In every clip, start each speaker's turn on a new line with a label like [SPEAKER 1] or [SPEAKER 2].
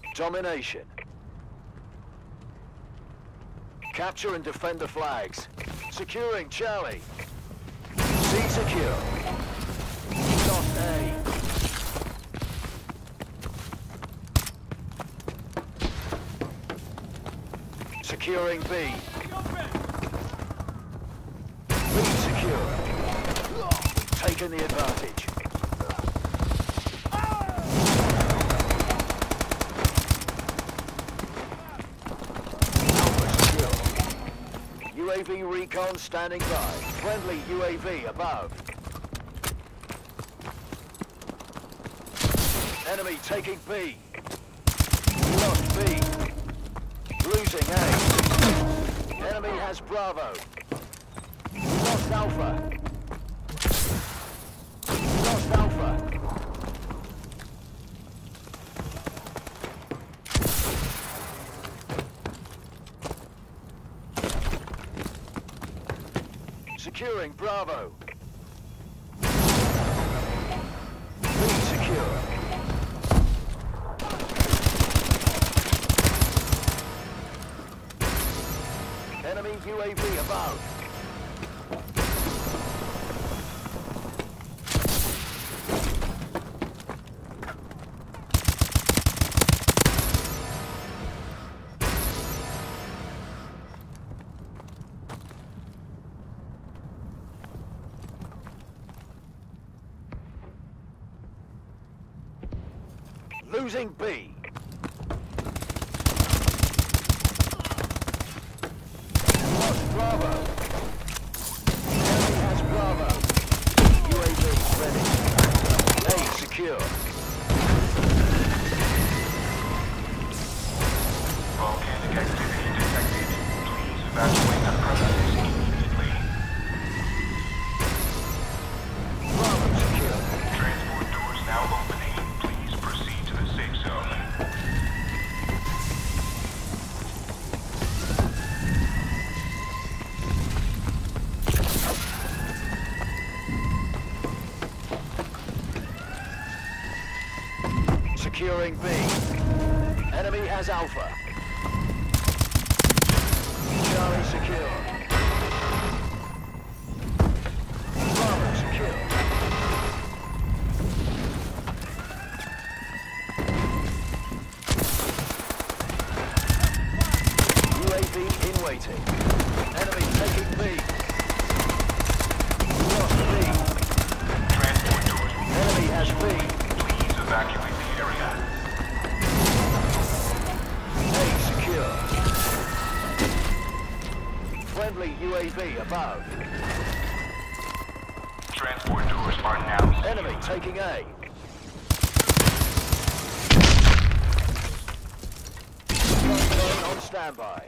[SPEAKER 1] Domination. Capture and defend the flags. Securing Charlie. C secure. Lost A. Securing B. B secure. Taking the advantage. Alpha secure. UAV recon standing by. Friendly UAV above. Enemy taking B. We lost B. Losing A. Enemy has Bravo. We lost Alpha. We lost Alpha. Securing Bravo. B secure. Enemy UAV above. Losing B. Lost Bravo. Enemy has Bravo. UAV ready. A secure.
[SPEAKER 2] Volcanic activity detected. Please evacuate the premises immediately.
[SPEAKER 1] Bravo secure.
[SPEAKER 2] Transport doors now opening. Please proceed to the safe zone.
[SPEAKER 1] Securing B. Enemy has Alpha. Charlie secure. Bravo secure. UAV in waiting. Enemy taking B. We lost B.
[SPEAKER 2] Transport doors will
[SPEAKER 1] Enemy has B.
[SPEAKER 2] please evacuate the area.
[SPEAKER 1] A secure. Friendly UAV above.
[SPEAKER 2] Transport doors are now
[SPEAKER 1] Enemy taking A. Drone on standby.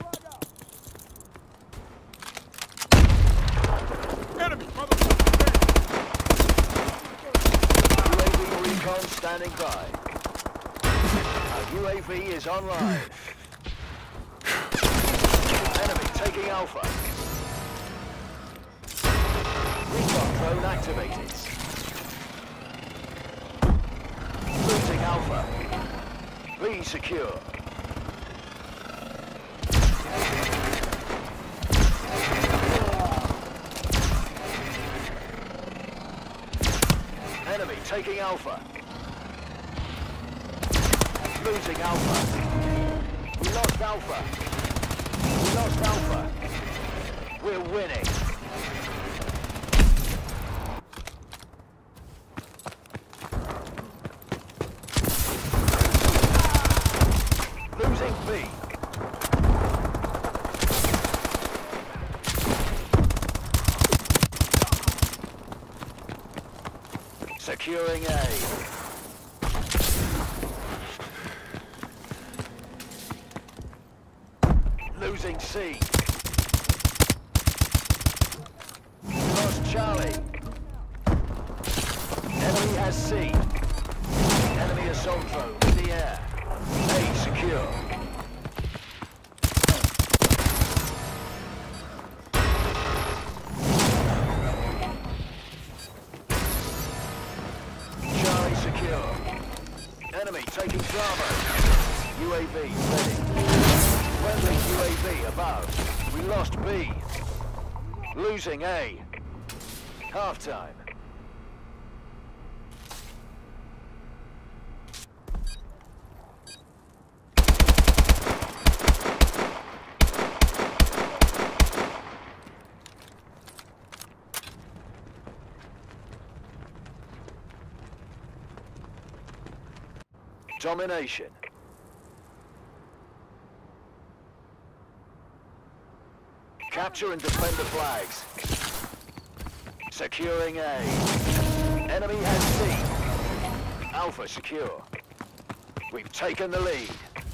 [SPEAKER 3] Enemy!
[SPEAKER 1] UAV recon standing by. Our UAV is online. Enemy taking Alpha. Recon drone activated. Losing Alpha. B secure. Enemy taking Alpha. Losing Alpha. We lost Alpha. We lost Alpha. We're winning. Losing B. Securing A. Losing C. Lost Charlie. Enemy has C. Enemy assault drone in the air. A secure. Charlie secure. Enemy taking Bravo. UAV ready. Friendly UAV above. We lost B. Losing A. Halftime. Domination. Capture and defend the flags. Securing A. Enemy has C. Alpha secure. We've taken the lead.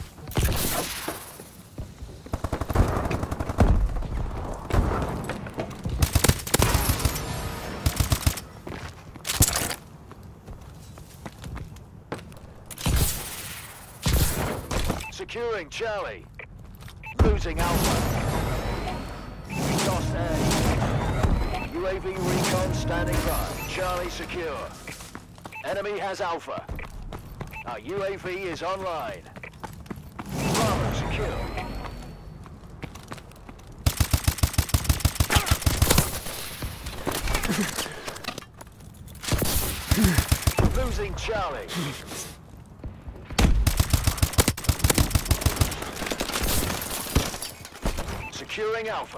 [SPEAKER 1] Securing Charlie. Losing Alpha. Lost A. UAV recon standing by. Charlie secure. Enemy has Alpha. Our UAV is online. Bravo secure. Losing Charlie. Securing Alpha.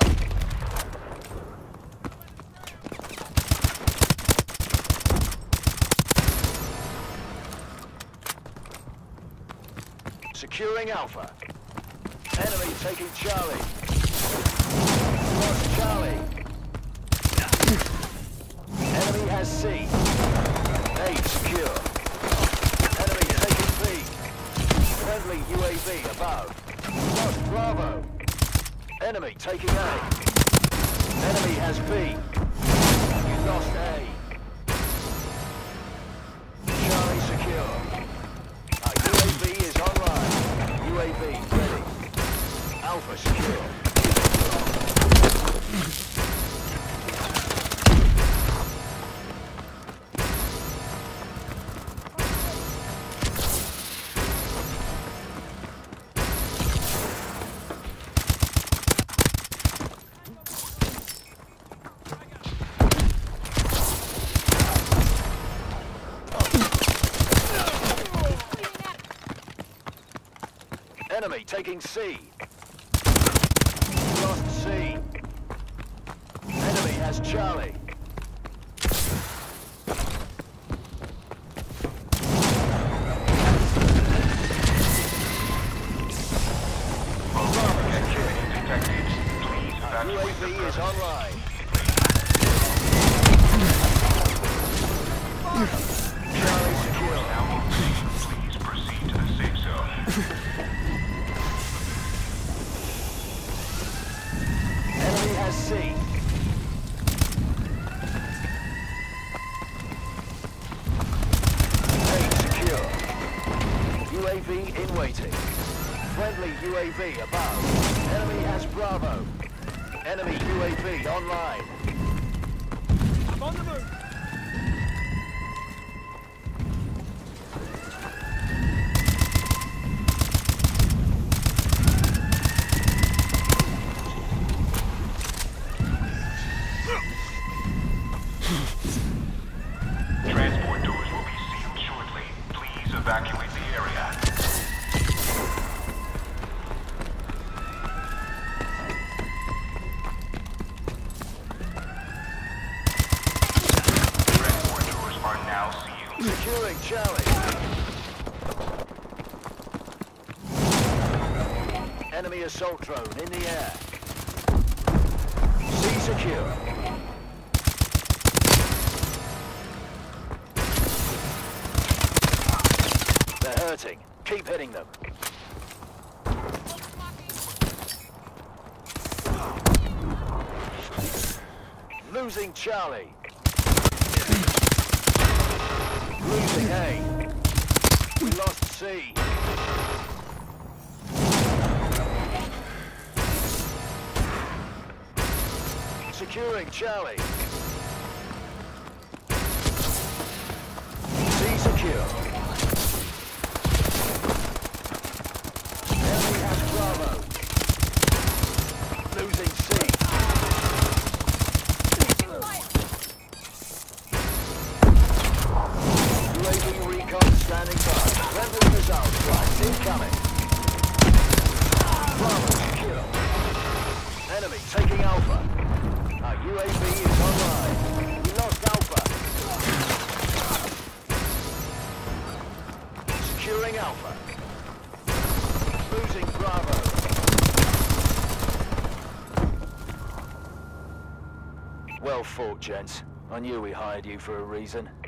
[SPEAKER 1] Securing Alpha. Enemy taking Charlie. Lost Charlie. Enemy has C. A secure. Enemy taking B. Friendly UAV above. Lost Bravo. Enemy taking A. Enemy has B. You lost A. Charlie secure. Our UAV is online. UAV ready. Alpha secure. Enemy taking C. Lost C. Enemy has Charlie. UAV is online. Charlie secure.
[SPEAKER 2] Please proceed to the safe zone.
[SPEAKER 1] Enemy has C. A secure. UAV in waiting. Friendly UAV above. Enemy has Bravo. Enemy UAV online.
[SPEAKER 3] I'm on the move.
[SPEAKER 2] Transport doors will be sealed shortly. Please evacuate the area. Transport doors are now sealed.
[SPEAKER 1] Securing Charlie. Enemy assault drone in the air. C secure. They're hurting. Keep hitting them. Losing Charlie. Losing A. We lost C. Securing Charlie. C secure. standing by. Friendly missile strikes incoming. Bravo secure. Enemy taking Alpha. Our UAV is online. We lost Alpha. Securing Alpha. Losing Bravo. Well fought, gents. I knew we hired you for a reason.